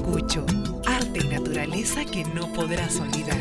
Ayacucho, arte y naturaleza que no podrás olvidar.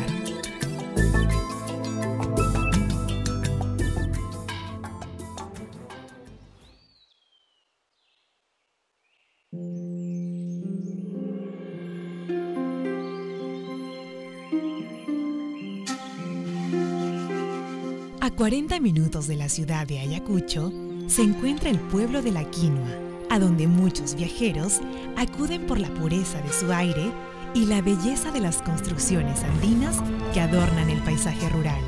A 40 minutos de la ciudad de Ayacucho se encuentra el pueblo de La Quinua, a donde muchos viajeros acuden por la pureza de su aire y la belleza de las construcciones andinas que adornan el paisaje rural.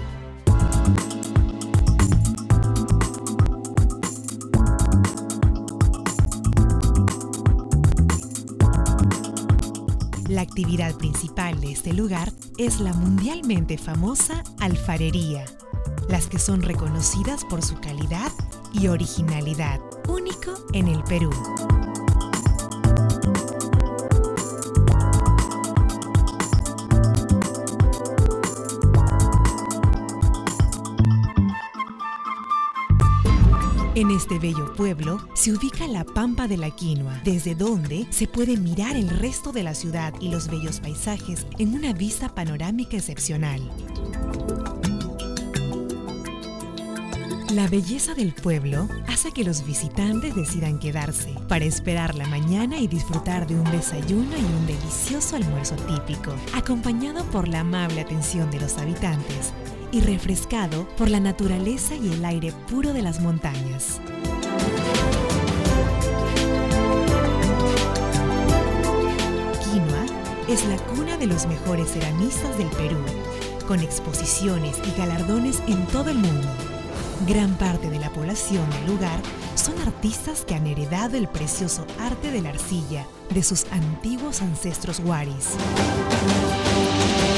La actividad principal de este lugar es la mundialmente famosa alfarería, las que son reconocidas por su calidad y originalidad, único en el Perú. En este bello pueblo se ubica la Pampa de La Quinua, desde donde se puede mirar el resto de la ciudad y los bellos paisajes en una vista panorámica excepcional. La belleza del pueblo hace que los visitantes decidan quedarse para esperar la mañana y disfrutar de un desayuno y un delicioso almuerzo típico, acompañado por la amable atención de los habitantes y refrescado por la naturaleza y el aire puro de las montañas. Quinua es la cuna de los mejores ceramistas del Perú, con exposiciones y galardones en todo el mundo. Gran parte de la población del lugar son artistas que han heredado el precioso arte de la arcilla de sus antiguos ancestros huaris.